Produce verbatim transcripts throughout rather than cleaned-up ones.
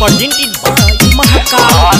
presented by Mahakal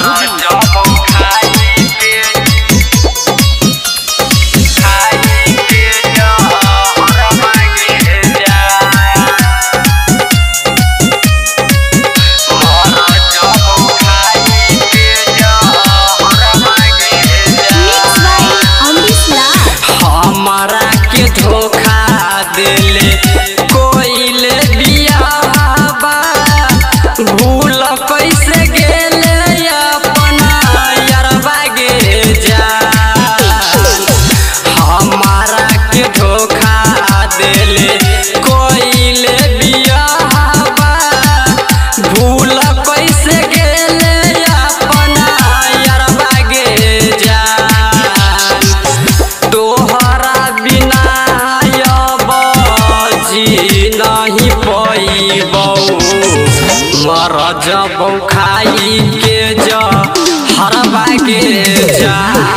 जब खाई के जा हरवा के जा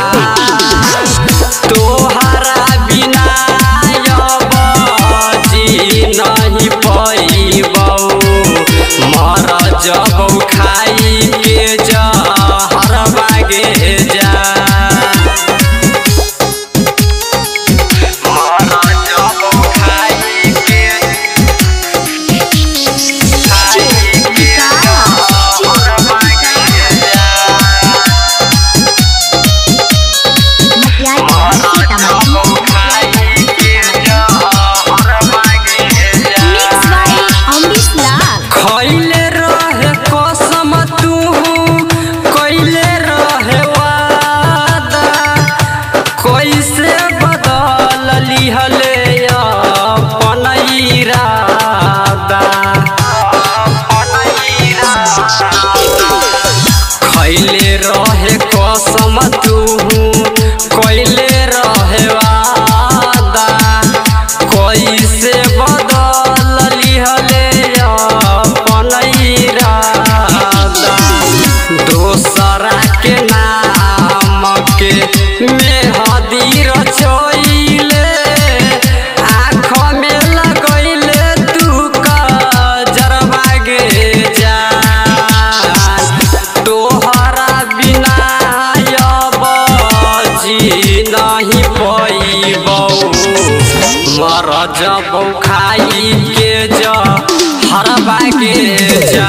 तोहरा बिना अब जी नहीं पैबौ मर जब खाई के जा हरवा के जा खैले रहे कसम तू कैले रहे वादा कैसे बदल लिहले अपन इरादा दोसरा के नाम के मेहदी रचोइले आँख में लगैले तू कजरवा गे जा नहीं पैबौ मर जब खाई के जा हरवा के जा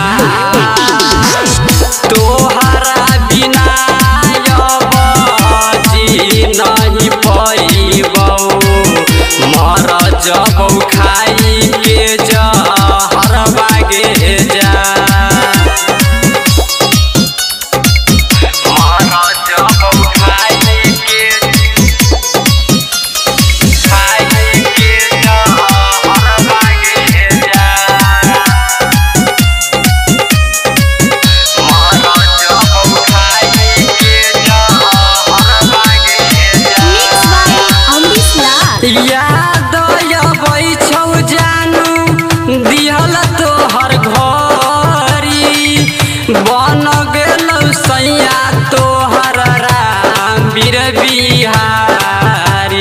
तोहरा बिना अब जी नहीं पैबौ मर जब खाई के जा हरवा के जा याद अबै छौ जानू दिहल तोहर घरी बन गेलौ सैया तोहर राम बीर बिहारी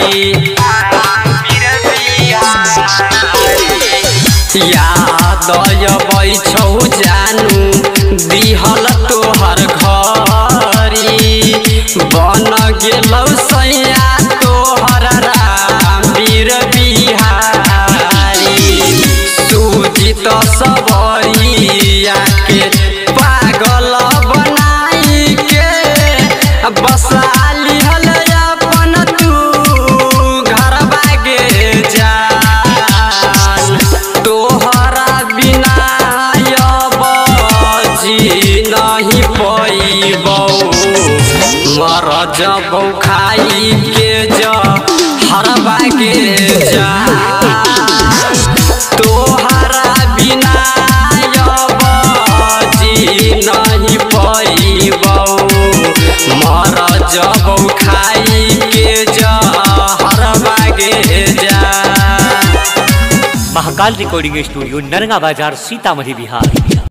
याद अबै छौ जानू दिहल तोहर घरी बन गेलौ सैया तोहर सुजित सबरिया के पागल बनाई के बसा लिहल अपन तू घरवा गे जा तोहरा बिना अब जी नहीं पैबौ मर जब खाई के जा हरवा के जा तोहरा बिना अब जी नहीं पैबौ मर जब खाई के जा हरवा के जा। महाकाल रिकॉर्डिंग स्टूडियो नरंगा बाजार सीतामढ़ी बिहार।